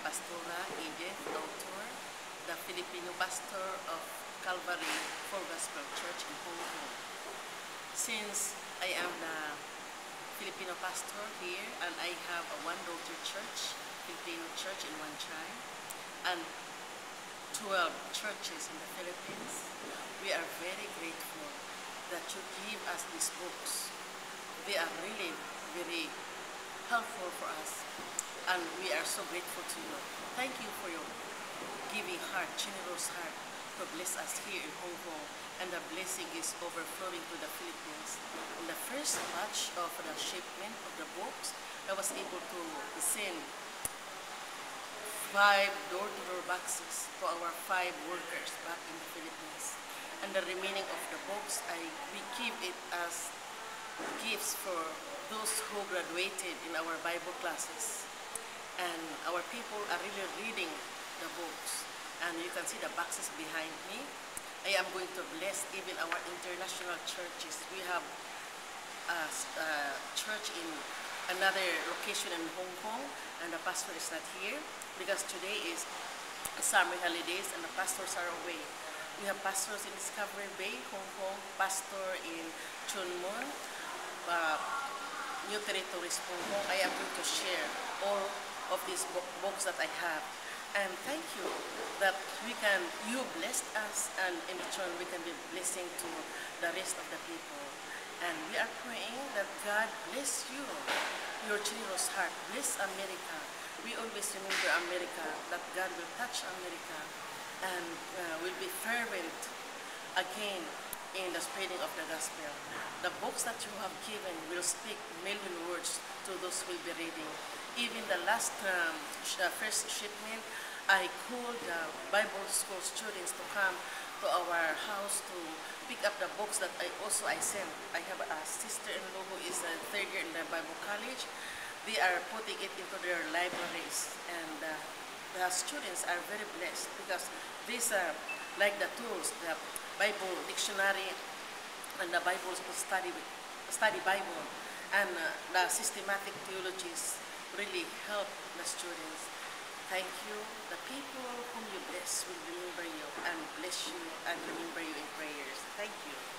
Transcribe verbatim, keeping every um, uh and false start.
Pastora Edith Autor, the Filipino pastor of Calvary Full Gospel Church in Mongkok. Since I am the Filipino pastor here and I have a one daughter church, Filipino church in one tribe, and twelve churches in the Philippines, we are very grateful that you give us these books. They are really very helpful for us, and we are so grateful to you. Thank you for your giving heart, generous heart, to bless us here in Hong Kong, and the blessing is overflowing to the Philippines. In the first batch of the shipment of the books, I was able to send five door-to-door boxes to our five workers back in the Philippines. And the remaining of the books, I we give it as gifts for those who graduated in our Bible classes. And our people are really reading the books. And you can see the boxes behind me. I am going to bless even our international churches. We have a, a church in another location in Hong Kong, and the pastor is not here because today is summer holidays and the pastors are away. We have pastors in Discovery Bay, Hong Kong, pastor in Chun Mun, uh, New Territories, Hong Kong. I am going to share all of these books that I have. And thank you that we can, you blessed us, and in return we can be blessing to the rest of the people. And we are praying that God bless you, your generous heart, bless America. We always remember America, that God will touch America and uh, will be fervent again in the spreading of the gospel. The books that you have given will speak million words to those who will be reading. Even the last um, sh first shipment, I called the Bible school students to come to our house to pick up the books that I also I sent. I have a sister-in-law who is a third year in the Bible college. They are putting it into their libraries, and uh, the students are very blessed because these are like the tools, the Bible dictionary and the Bible study, study Bible, and uh, the systematic theologies really help the students. Thank you. The people whom you bless will remember you and bless you and remember you in prayers. Thank you.